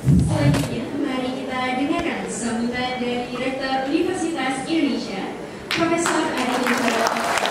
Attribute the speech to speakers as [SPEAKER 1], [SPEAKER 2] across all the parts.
[SPEAKER 1] Selanjutnya, mari kita dengarkan sambutan dari Rektor Universitas Indonesia, Profesor Ari Wijaya.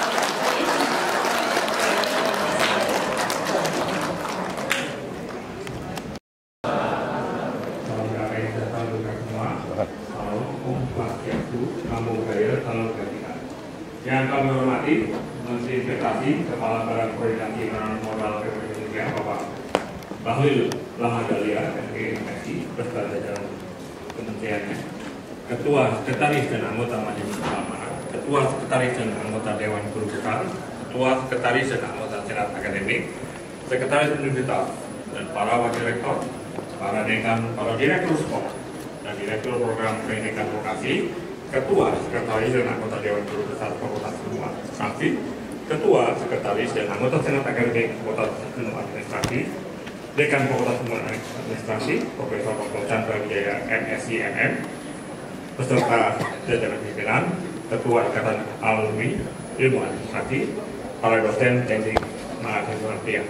[SPEAKER 2] Yang kami hormati Menteri Investasi, Kepala Badan Koordinasi Penanaman Modal Republik Indonesia, Bapak Bahlil Lahadalia, MSI, beserta jajaran kementeriannya, Ketua Sekretaris dan Anggota Majelis Ulama, Ketua Sekretaris dan Anggota Dewan Guru Besar, Ketua Sekretaris dan Anggota Senat Akademik, Sekretaris Universitas, dan para Wakil Rektor, para Dekan, para Direktur Sekolah, dan Direktur Program Pendidikan Vokasi, Ketua Sekretaris dan Anggota Dewan Guru Besar Fakultas Ilmu Administrasi, Ketua Sekretaris dan Anggota Senat Akademik Fakultas Ilmu Administrasi, Dekan Fakultas Ilmu Administrasi, Profesor Dr. Chandra Wijaya, MSc MM, beserta jajaran pimpinan, Ketua Ikatan Alumni Ilmu Administrasi, para dosen, teknik, mahasiswa pihak.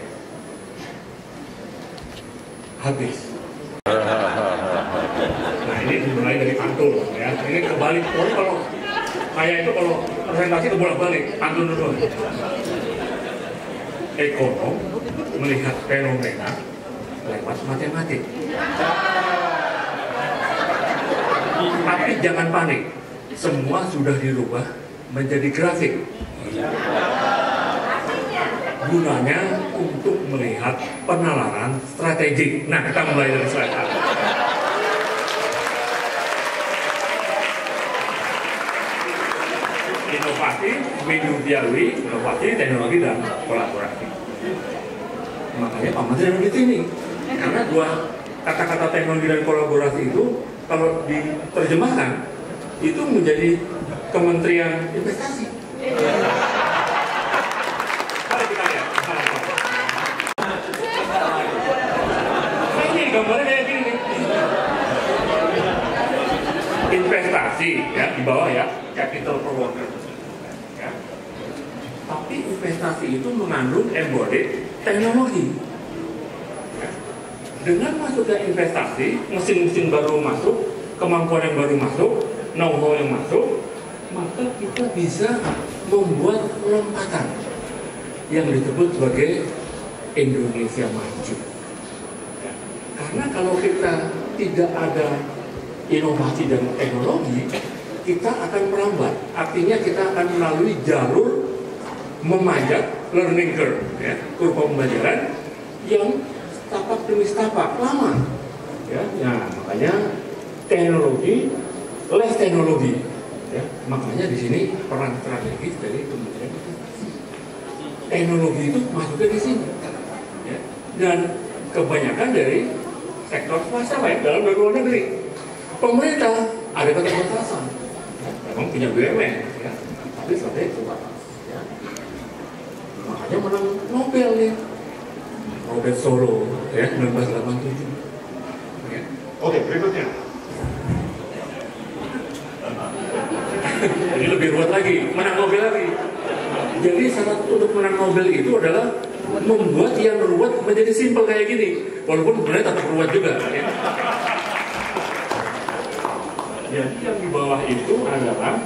[SPEAKER 2] Habis. Nah, ini dimulai dari pantun ya. Ini kebalik. Kalau kayak itu kalau presentasi kebolak-balik, pantun dulu. Ekonom melihat fenomena lewat matematik. Tapi jangan panik. Semua sudah dirubah menjadi grafik. Gunanya untuk melihat penalaran strategik. Nah, kita mulai dari slide A. Inovasi, mediawi, inovasi, teknologi, dan kolaborasi. Makanya Pak Menteri ada di sini. Karena dua kata-kata teknologi dan kolaborasi itu kalau diterjemahkan itu menjadi Kementerian Investasi. Mari kita lihat. Nah, ini gambarnya kayak gini. Investasi ya di bawah ya, capital per worker. Ya. Tapi investasi itu mengandung embodied teknologi. Ya. Dengan masuknya investasi, mesin-mesin baru masuk, kemampuan yang baru masuk, know-how yang masuk, maka kita bisa membuat lompatan yang disebut sebagai Indonesia maju. Ya. Karena kalau kita tidak ada inovasi dan teknologi, kita akan merambat. Artinya kita akan melalui jalur memanjat, learning curve, ya, kurva pembelajaran yang tapak demi tapak lama. Ya, nah, makanya teknologi, less teknologi. Ya, makanya di sini peran strategis dari Kementerian Investasi. Teknologi itu masuknya di sini. Ya, dan kebanyakan dari sektor swasta baik dalam dan luar negeri. Pemerintah ada keterbatasan, ya, memang punya BUMN, ya, tapi strategi terbatas. Ya. Makanya menang Nobel nih, Nobel Solo, ya, 1987. Ya. Oke, berikutnya. Jadi lebih ruwet lagi, menang Nobel lagi. Jadi syarat untuk menang Nobel itu adalah membuat yang ruwet menjadi simpel kayak gini, walaupun sebenarnya tetap ruwet juga. Ya. Jadi yang di bawah itu adalah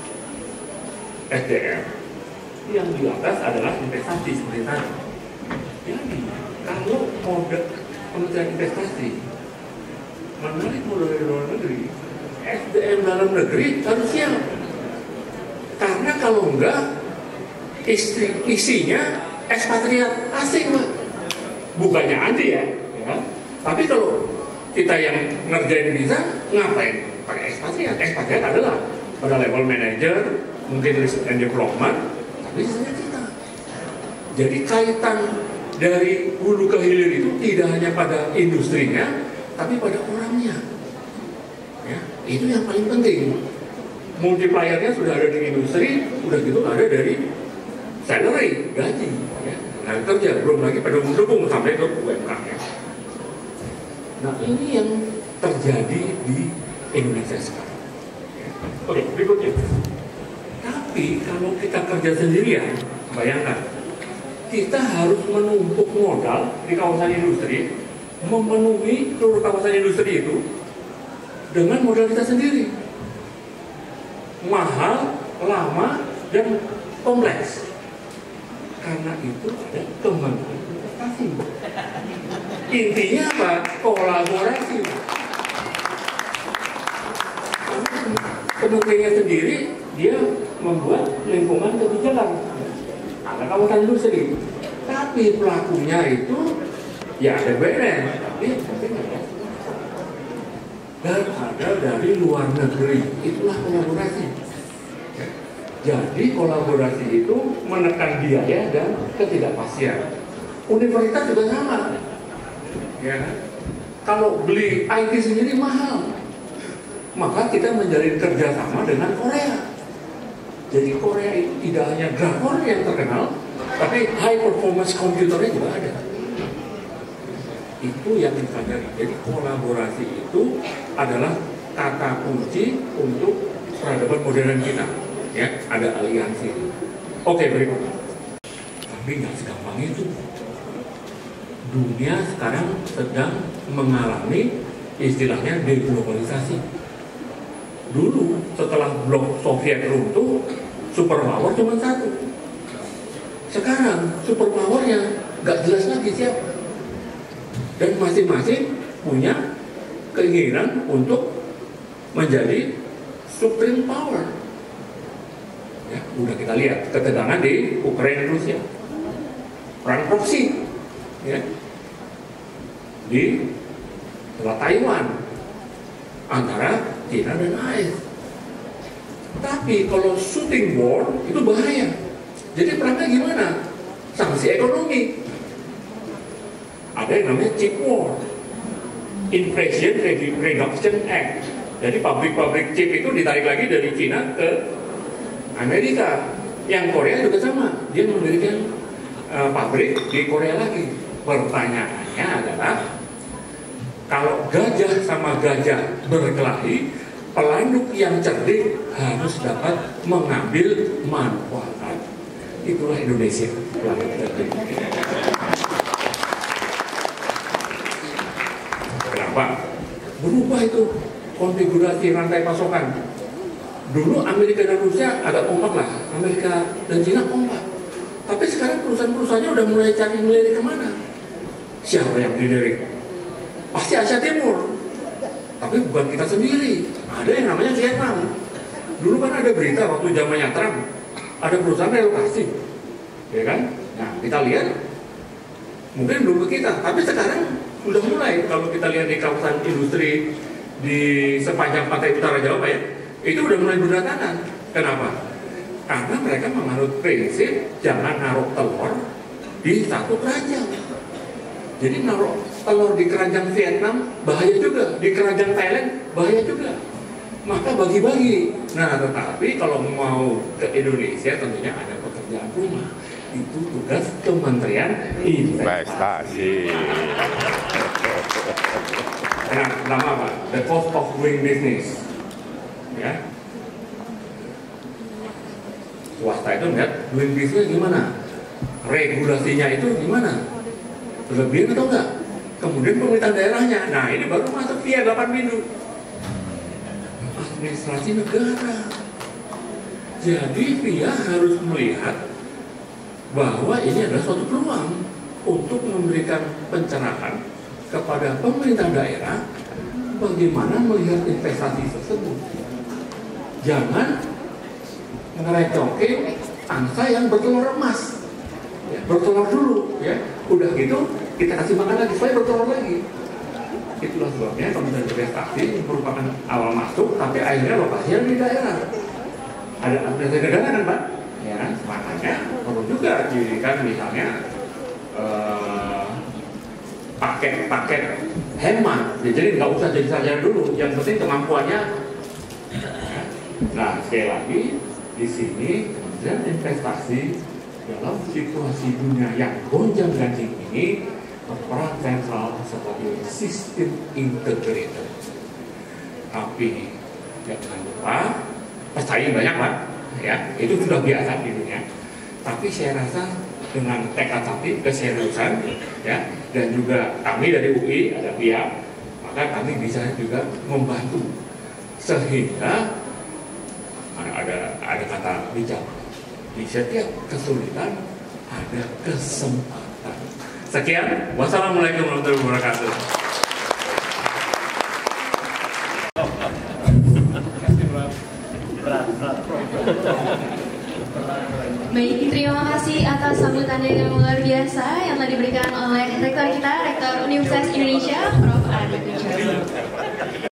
[SPEAKER 2] SDM, yang di atas adalah investasi seperti tadi. Jadi kalau modal Kementerian Investasi menarik modal dari luar negeri, SDM dalam negeri harus siap. Karena kalau enggak, isinya ekspatriat asing, Pak. Bukannya anti ya. Tapi kalau kita yang ngerjain bisa, ngapain pakai ekspatriat? Ekspatriat adalah pada level manager, mungkin research and development, tapi sisanya kita. Jadi kaitan dari hulu ke hilir itu tidak hanya pada industrinya, tapi pada orangnya. Ya, itu yang paling penting. Multipliernya sudah ada di industri, sudah gitu ada dari salary, gaji, ya, tenaga kerja, belum lagi pendukung-pendukung sampai ke UMKM. Ya. Nah, ini yang terjadi di Indonesia sekarang. Ya. Oke, berikutnya. Tapi kalau kita kerja sendirian, bayangkan, kita harus menumpuk modal di kawasan industri memenuhi seluruh kawasan industri itu dengan modal kita sendiri. Mahal, lama, dan kompleks. Karena itu ada Kementerian Investasi. Intinya apa? Kolaborasi. Kementeriannya sendiri dia membuat lingkungan kebijakan, ada kawasan industri, tapi pelakunya itu ya ada BUMN, tapi dan ada dari luar negeri. Itulah kolaborasi. Jadi kolaborasi itu menekan biaya dan ketidakpastian. Universitas juga sama. Ya. Kalau beli IT sendiri mahal, maka kita menjalin kerjasama dengan Korea. Jadi Korea itu tidak hanya drakor yang terkenal, tapi high performance komputernya juga ada. Itu yang kita cari. Jadi kolaborasi itu adalah kata kunci untuk peradaban modern kita. Ya, ada aliansi. Oke, berikutnya. Tapi nggak segampang itu. Dunia sekarang sedang mengalami istilahnya deglobalisasi. Dulu setelah blok Soviet runtuh, superpower cuma satu. Sekarang superpowernya nggak jelas lagi siapa. Dan masing-masing punya keinginan untuk menjadi supreme power. Ya, udah kita lihat ketegangan di Ukraina Rusia, perang proksi, ya, di Selat Taiwan antara China dan AS. Tapi kalau shooting war itu bahaya. Jadi perangnya gimana? Sanksi ekonomi. Ada yang namanya chip war, Inflation Reduction Act. Jadi pabrik-pabrik chip itu ditarik lagi dari China ke Amerika. Yang Korea juga sama, dia mendirikan pabrik di Korea lagi. Pertanyaannya adalah, kalau gajah sama gajah berkelahi, pelanduk yang cerdik harus dapat mengambil manfaat. Itulah Indonesia. Kenapa? Berubah itu konfigurasi rantai pasokan. Dulu Amerika dan Rusia agak kompak lah, Amerika dan China kompak. Tapi sekarang perusahaan-perusahaannya udah mulai cari melirik kemana? Siapa yang dilirik? Pasti Asia Timur. Tapi bukan kita sendiri. Ada yang namanya Vietnam. Dulu kan ada berita waktu zamannya Trump, ada perusahaan relokasi, ya kan? Nah, kita lihat, mungkin belum ke kita, tapi sekarang sudah mulai. Kalau kita lihat di kawasan industri di sepanjang pantai utara Jawa, Pak, ya, itu udah mulai berdatangan. Kenapa? Karena mereka menganut prinsip jangan naruh telur di satu keranjang. Jadi naruh telur di keranjang Vietnam bahaya juga, di keranjang Thailand bahaya juga. Maka bagi-bagi. Nah, tetapi kalau mau ke Indonesia tentunya ada pekerjaan rumah. Itu tugas Kementerian Investasi. Nah, pertama apa? The cost of doing business. Ya. Swasta itu lihat doing business gimana? Regulasinya itu gimana? Berlebihan atau enggak? Kemudian pemerintah daerahnya. Nah, ini baru masuk via 8 minggu. Administrasi negara. Jadi via harus melihat bahwa ini adalah suatu peluang untuk memberikan pencerahan kepada pemerintah daerah bagaimana melihat investasi tersebut. Jangan ngerecokin angsa yang bertelur emas. Ya, bertelur dulu, ya. Udah gitu kita kasih makan lagi supaya bertelur lagi. Itulah sebabnya Kementerian Investasi merupakan awal masuk, tapi akhirnya lokasinya di daerah. Ada administrasi negara kan, Pak? Ya, makanya perlu juga didirikan misalnya paket-paket hemat. Jadi nggak usah jadi sarjana dulu, yang penting kemampuannya. Nah, sekali lagi di sini Kementerian Investasi dalam situasi dunia yang gonjang-ganjing ini berperan sentral sebagai sistem integrator. Tapi jangan lupa pesaing banyak, Pak, ya itu sudah biasa di dunia. Tapi saya rasa dengan tekad hati, keseriusan, ya, dan juga kami dari UI ada pihak, maka kami bisa juga membantu sehingga ada kata bijak, di setiap kesulitan ada kesempatan. Sekian, wassalamualaikum warahmatullahi wabarakatuh.
[SPEAKER 1] Baik, terima kasih atas sambutannya yang luar biasa yang telah diberikan oleh rektor kita, Rektor Universitas Indonesia, Prof. Ari Pujasto.